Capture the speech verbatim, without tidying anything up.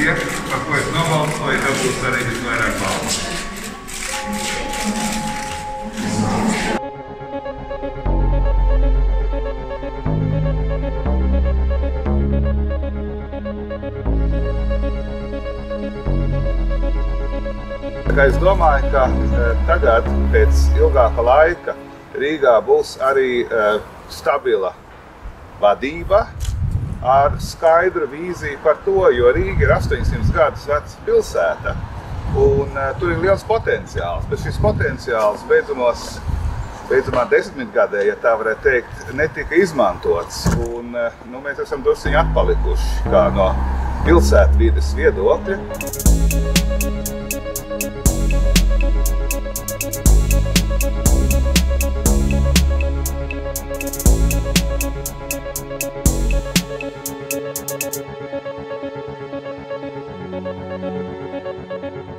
prieks, par ko es nobalsoju, dabūs arī visvairāk balvu. Es domāju, ka tagad, pēc ilgāka laika, Rīgā būs arī stabila vadība ar skaidru vīziju par to, jo Rīga ir astoņsimt gadus veca pilsēta un tur ir liels potenciāls, bet šis potenciāls beidzamos, beidzamā desmitgadē, ja tā varētu teikt, netika izmantots. Un, nu, mēs esam drusciņi atpalikuši kā no pilsētvides viedokļa. Thank you.